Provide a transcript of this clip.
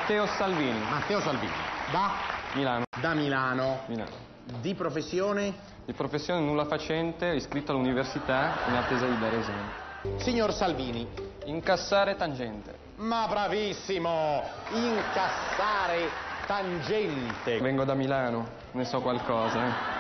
Matteo Salvini. Matteo Salvini. Da? Milano. Da Milano. Milano. Di professione? Di professione nulla facente, iscritto all'università in attesa di dare esame. Signor Salvini. Incassare tangente. Ma bravissimo! Incassare tangente. Vengo da Milano, ne so qualcosa,